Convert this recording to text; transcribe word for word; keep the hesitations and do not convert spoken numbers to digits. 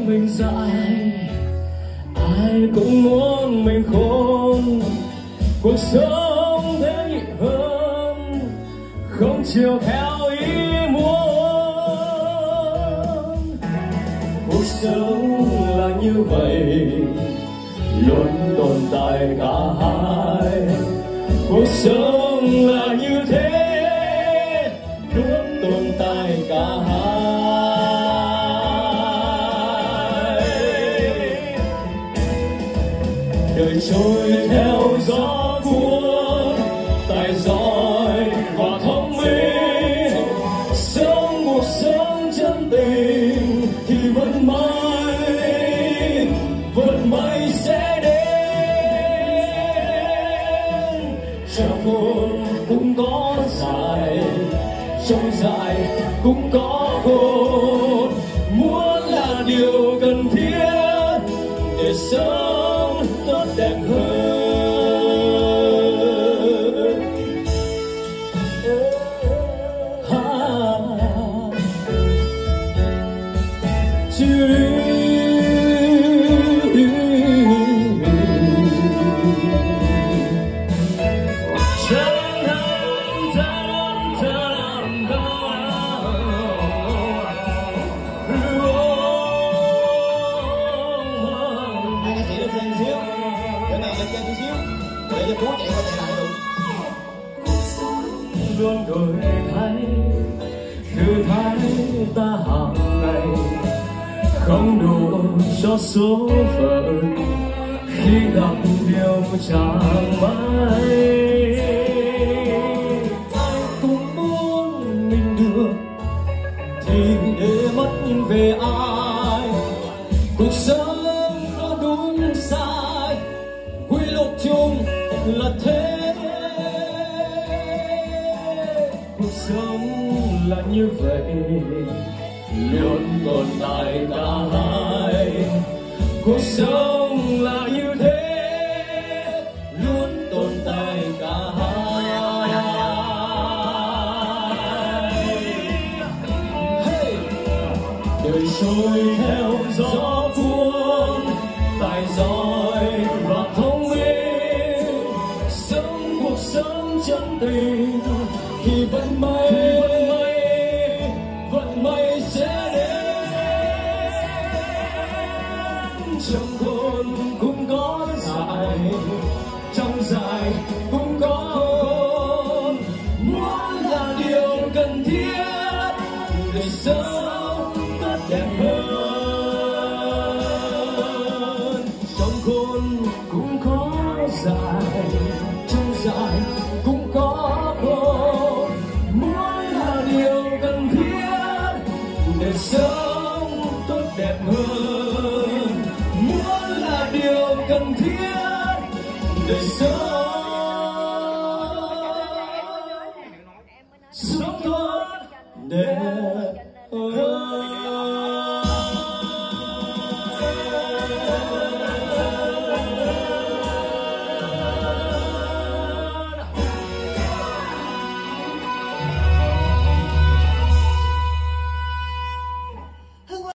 mình dại, ai cũng muốn mình khôn. Cuộc sống thế nhị hơn, không chiều theo ý muốn. Cuộc sống là như vậy, luôn tồn tại cả hai. Cuộc sống là như thế, luôn tồn tại cả hai. Đời trôi theo gió cuốn, tài giỏi và thông minh. Sống cuộc sống chân tình thì vận may, vận may sẽ đến. Trong khôn cũng có dài, trong dài cũng có khôn. Muốn là điều cần thiết để sống tốt đẹp hơn. Luôn đổi thay, thử thách ta hàng ngày, không đủ cho số phận khi gặp điều chẳng may. Ai cũng muốn mình được thì để mất về ai. Cuộc sống có đúng sai, quy luật chung là thế. Cuộc sống là như vậy, luôn tồn tại cả hai. Cuộc sống là như thế, luôn tồn tại cả hai. Hey! Đời trôi theo gió cuốn, tài giỏi và thông minh. Sống cuộc sống chân tình thì vận may, vận may, vận may sẽ đến. Trong khôn cũng có dài, trong dài cũng có khôn. Muốn là điều cần thiết để sống tốt đẹp hơn. Trong khôn cũng có dài, trong dài cũng có khôn. Để sống tốt đẹp hơn, muốn là điều cần thiết để sống sống tốt đẹp.